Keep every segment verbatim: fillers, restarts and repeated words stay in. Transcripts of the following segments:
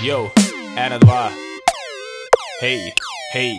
Yo, ena, dva. Hej, hej.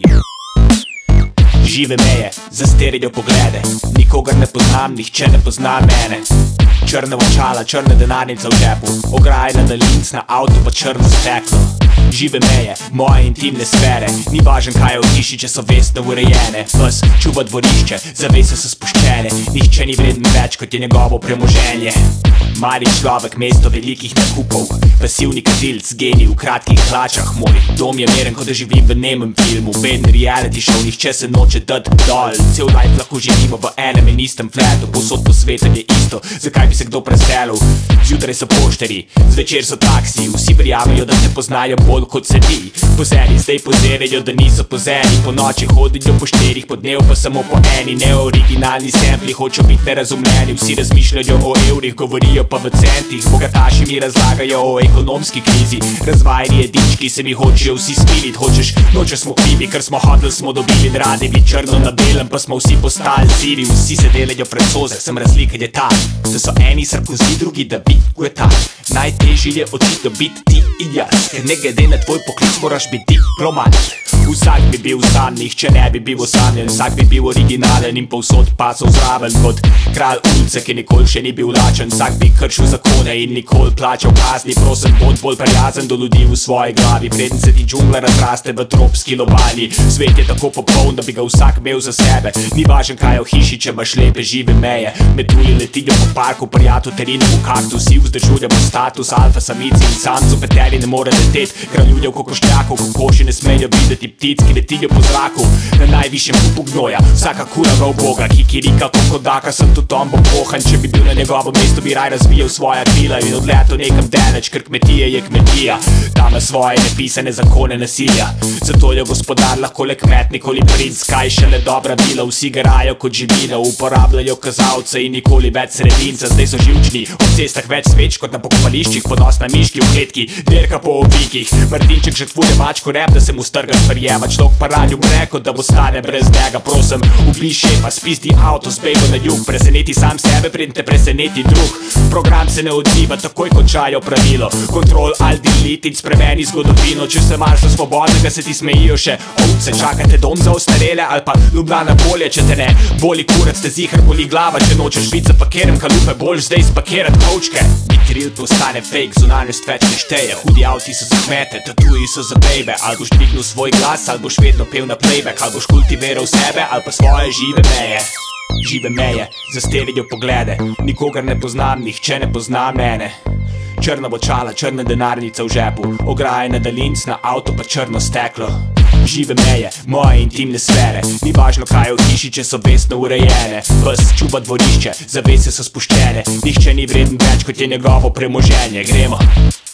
Žive meje, zasterijo poglede. Nikogar ne poznam, nihče ne pozna mene. Črne očala, črne denarnice v žepu, ograje na daljinc, na avto pa črno steklo. Žive meje, moje intimne sfere, ni važen kaj je v hiši, če so vestno urejene. Pes čuva dvorišče, zavese so spuščene, nihče ni vreden več, kot je njegovo premoženje. Mali človek, mesto velikih nakupov, pasivni kadilc, genij v kratkih hlačah. Moj dom je meren, kot da živim v nemem filmu, beden reality show, nihče se noče dat dol. Cel life lahko živimo v enem in istem fletu, posod po svetu je isto, zakaj bi se kdo preselil? Zjutraj so pošteri, zvečer so taksi, vsi verjamejo, da te poznajo bolj kot se ti. Pozeri zdaj pozerajo, da niso pozeri, po noči hodijo po štirih, po dnev pa samo po eni. Neoriginalni sampli hočejo biti nerazumljeni, vsi razmišljajo o evrih, govorijo pa v centih. Bogataši mi razlagajo o ekonomski krizi, razvajeni edički se mi hočejo vsi smilit. Hočeš, noče smo krivi, ker smo hodili, smo dobili radi bi črno na belem, pa smo vsi postali sivi. Vsi se delajo francoze, sem razlika je ta, da so eni Sarkozy, drugi David Guetta. Najtežje je očitno biti ti in jaz, ker ne glede na tvoj poklic moraš biti diplomat. Vsak bi bil sam, nihče ne bi bil osamljen, vsak bi bil originalen in povsod pasal zraven kot kralj ulice, ki nikoli še ni bil lačen. Vsak bi kršil zakone in nikoli plačal kazni. Prosim, bod bolj prijazen do ljudi v svoji glavi, preden se ti džungla razraste v tropski lobali. Svet je tako popoln, da bi ga vsak imel za sebe, ni važen kaj je v hiši, če imaš lepe žive meje. Metulji letijo po parku, prijatelj terine v kaktusi, vzdržujemo status alfa samici in samcu, peteri ne more letet, kraljuljev kokošljakov, kokoši ne smejo videti ptic, ki letijo po zraku na najvišjem kupu gnoja. Vsaka kura ga uboga, kikirika kokodaka, sem tudi on bom pohan. Če bi bil na njegovem mestu, bi raj razvijal svoja krila in odletel nekam daleč, ker kmetija je kmetija. Tam ima svoje nepisane zakone nasilja, zato je gospodar lahko le kmet, nikoli princ. Kaj šele dobra bila, vsi garajo kot živina, uporabljajo kazalce in nikoli več sredinca. Zdaj so živčni, v cestah več sveč kot na pokopališčih, ponosna miški v kletki, dirka po obikih. Martinček žrtvuje mačko rep, da se mu strga sprijema, človek pa radju mreko, da bo stane brez njega. Prosim, ubij šefa, spizdi avto, zbejgo na jug, preseneti sam sebe, preden te preseneti drug. Program se ne odziva, takoj končajo pravilo, kontrol alt delete in spremeni zgodovino. Če se marša svobodnega, se ti smejijo še ovce. Čakate dom za ostarele ali pa Ljubljana bolje, če te ne boli kurac, te zihar boli glava. Če nočeš biti za pakirem kalupe, boljš zdaj spakirat kovčke. Biti real postane fake, zunanjost več ne šteje, hudi avti so za kmete, tatuji so za bejbe. Ali boš dvignil svoj glas, ali boš vedno pel na playback, ali boš kultiviral sebe, ali pa svoje žive meje. Žive meje, zasterijo poglede, nikogar ne poznam, nihče ne pozna mene. Črna očala, črne denarnice v žepu, ograje na daljinc, na avto pa črno steklo. Žive meje, moje intimne sfere, ni važno kaj je v hiši, če so vestno urejene. Pes čuva dvorišče, zavese so spuščene, nihče ni vreden več, kot je njegovo premoženje. Gremo.